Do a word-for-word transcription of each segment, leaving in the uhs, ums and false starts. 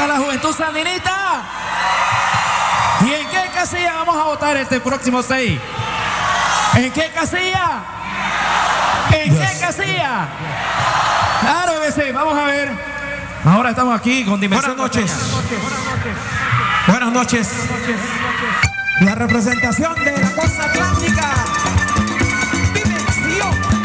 está la Juventud Sandinista? ¿Y en qué casilla vamos a votar este próximo seis? ¿En qué casilla? ¿En yes. qué casilla? Claro que sí, vamos a ver. Ahora estamos aquí con Dimensión. Buenas noches. Buenas noches. La representación de la costa atlántica. Dimensión.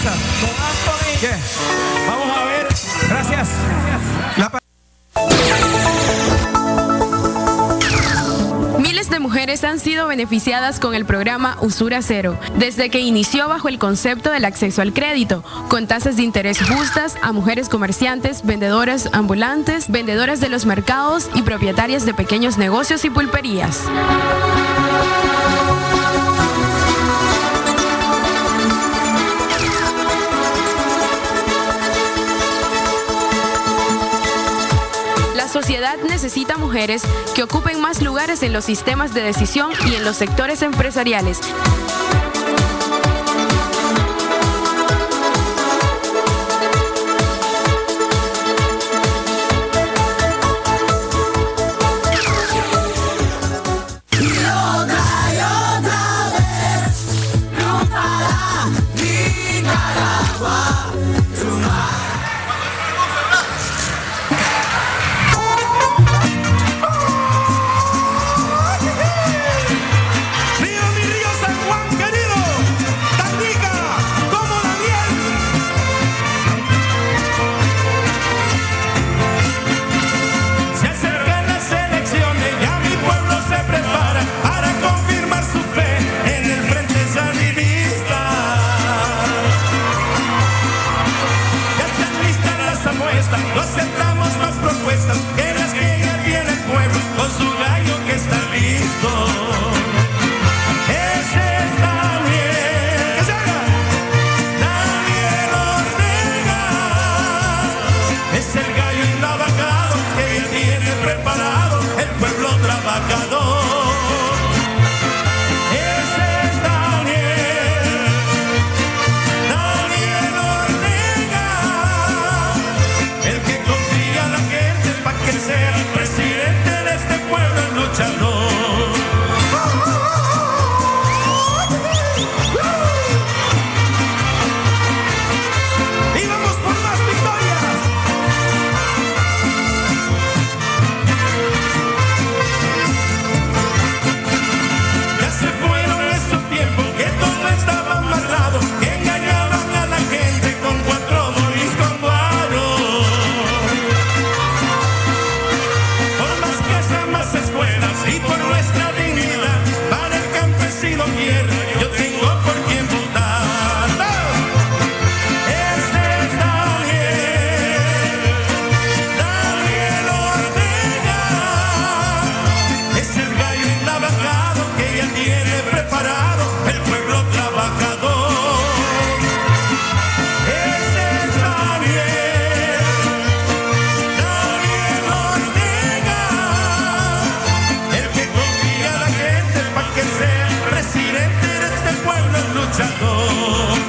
casa. Don Anthony. ¿Qué? Vamos a ver. Gracias. La... Miles de mujeres han sido beneficiadas con el programa Usura Cero, desde que inició bajo el concepto del acceso al crédito, con tasas de interés justas a mujeres comerciantes, vendedoras ambulantes, vendedoras de los mercados y propietarias de pequeños negocios y pulperías. La sociedad necesita mujeres que ocupen más lugares en los sistemas de decisión y en los sectores empresariales. No aceptamos más propuestas que las que ya tiene el pueblo con su gallo que está listo. Ese es Daniel, que se haga. Daniel Ortega es el gallo inabajado que ya tiene preparado el pueblo trabajador. Ser el presidente de este pueblo luchador. Y vamos por más victorias. Ya se fueron esos tiempos que todo estaba amarrado, que engañaban a la gente con cuatro moris con guaro. Más escuelas y por nuestra dignidad, para el campesino quiero, yo tengo por quien votar. Este es Daniel, Daniel Ortega, es el gallo inabajado que ya tiene preparado el pueblo trabajador. Este es Daniel, Daniel Ortega, el que confía a la gente para que sea el presidente de este pueblo luchador.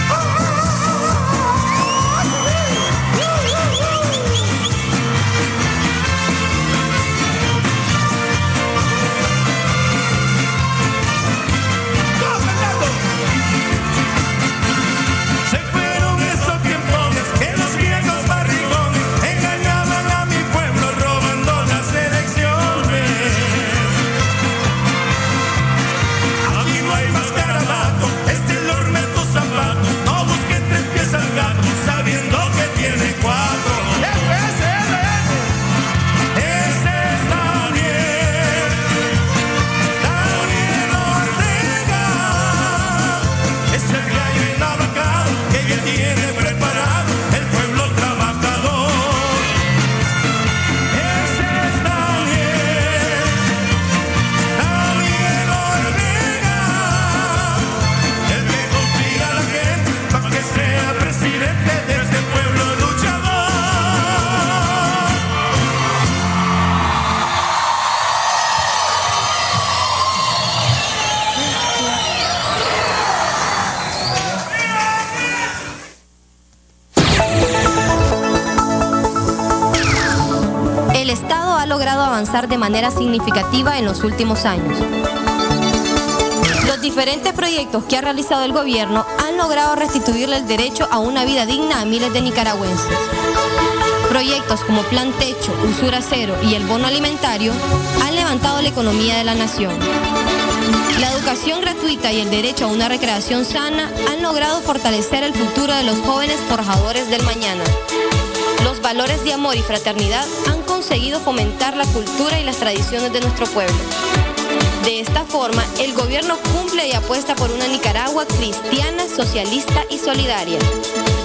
¡Todos cantando! Se fueron esos tiempos que los viejos barrigones engañaban a mi pueblo robando las elecciones. Aquí no hay más garabato, este lor me tu zapato, no busque tres pies al gato, sabiendo que tiene cuatro. Ese, ese, ese es Daniel, Daniel Ortega, es el gallo inabajado que ya tiene preparado el pueblo trabajador. Ese es Daniel, Daniel Ortega, el que confía a la gente para que sea presidente de este pueblo luchador. El Estado ha logrado avanzar de manera significativa en los últimos años. Los diferentes proyectos que ha realizado el gobierno han logrado restituirle el derecho a una vida digna a miles de nicaragüenses. Proyectos como Plan Techo, Usura Cero y el bono alimentario han levantado la economía de la nación. La educación gratuita y el derecho a una recreación sana han logrado fortalecer el futuro de los jóvenes forjadores del mañana. Los valores de amor y fraternidad han conseguido fomentar la cultura y las tradiciones de nuestro pueblo. De esta forma, el gobierno cumple y apuesta por una Nicaragua cristiana, socialista y solidaria.